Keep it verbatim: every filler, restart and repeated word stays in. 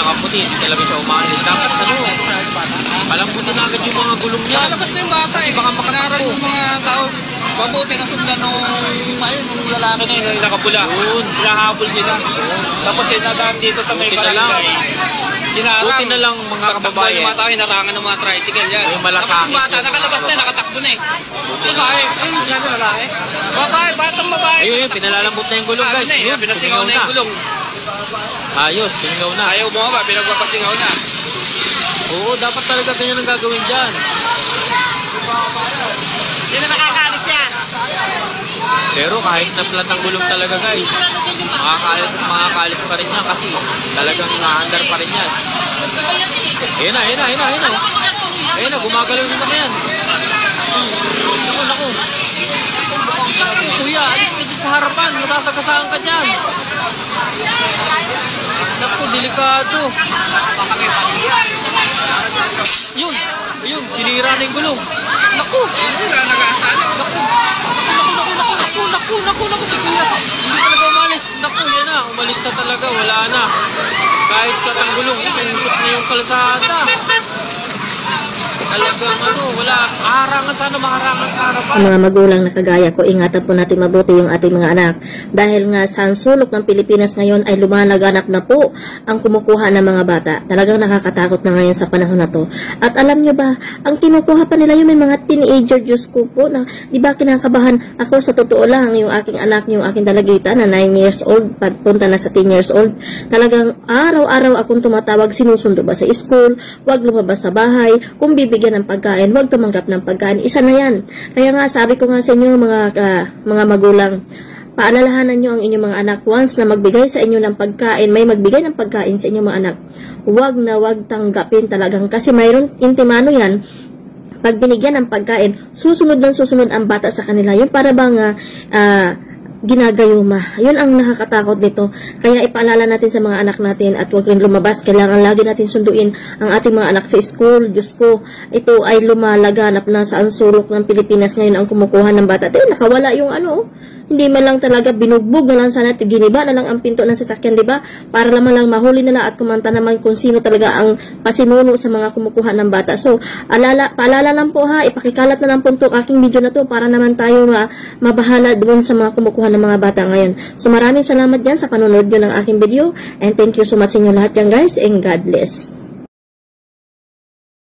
nakaputi, hindi talaga siya umalis. Dapat ano, palambutin na agad yung mga gulong niya. Nakalabas na yung bata eh. Baka Inaral yung mga tao. Mabuti na sundan nung, ayun, nung lalaki na yun, yung nakapula. Yun. Hinahabol nila. Tapos dinadaan dito sa may Buti na lang. barangay. Dinarang. Buti na lang mga kababayan. Yung mga tao, hinarangan ng mga tricycle yan. Yung malasakit. Tapos yung bata, nakalabas na, nakatakbo na eh. Babae. Ayun, yan yung lalaki. Babae, batang babae. Ayun, yun, pinalalambot na yung gulong guys. Na, Yun, pinasingaw na yung gulong. Ayos, singaw na. Ayaw mo ba, pinagpapasingaw na. Oo, dapat talaga ganyan ang gagawin dyan. Hindi na nakakalit yan. Pero kahit na flat ang gulong talaga guys, makakalis at makakalis pa rin yan kasi talagang naandar pa rin yan. Ayun na, ayun na, ayun na, ayun na. Ayun na, gumagalaw yung sakyan. Naku, naku. Kuya, alis ka dyan sa harapan, matasagasaan ka dyan. Naku, delikado. Yun, ayun, sinira na yung gulong. Naku, Wala nag-aasala. naku, naku, naku, naku, naku, naku, naku, si kuya. Hindi talaga umalis. Naku, yan na, umalis na talaga, wala na. Kahit katang gulong, ipinisot na yung kalsada. Talagang ano, wala, harangan sana, maharangan sa harapan. Mga magulang na kagaya ko, ingatan po natin mabuti yung ating mga anak. Dahil nga sa sulok ng Pilipinas ngayon ay lumalaganap na po ang kumukuha ng mga bata. Talagang nakakatakot na ngayon sa panahon na to. At alam nyo ba, ang kinukuha pa nila yung may mga teenager, Diyos ko po, na di ba kinakabahan ako sa totoo lang, yung aking anak, yung aking dalagita na nine years old, punta na sa ten years old. Talagang araw-araw akong tumatawag, sinusundo ba sa school, wag lumabas sa bahay, kung bibig ng pagkain, huwag tumanggap ng pagkain. Isa na yan. Kaya nga, sabi ko nga sa inyo, mga, uh, mga magulang, paalalahanan nyo ang inyong mga anak. Once na magbigay sa inyo ng pagkain, may magbigay ng pagkain sa inyong mga anak, huwag na huwag tanggapin talagang. Kasi mayroon intimano yan, pag binigyan ng pagkain, susunod ng susunod ang bata sa kanila. Yung para bang uh, uh, ginagayuma. Yun ang nakakatakot dito. Kaya ipaalala natin sa mga anak natin at huwag rin lumabas. Kailangan lagi natin sunduin ang ating mga anak sa school. Diyos ko, ito ay lumalaganap na sa ansulok ng Pilipinas ngayon ang kumukuha ng bata. At nakawala yung ano, hindi man lang talaga binugbog na lang sana, giniba na lang ang pinto ng sasakyan, di ba? Para naman lang mahuli nila at kumanta naman kung sino talaga ang pasinuno sa mga kumukuha ng bata. So, alala, paalala lang po ha, ipakikalat na lang po itong aking video na to para naman tayo ma, mabahala doon sa mga kumukuha ng mga bata ngayon. So, maraming salamat dyan sa panonood nyo ng aking video and thank you so much sa inyo lahat yan guys and God bless.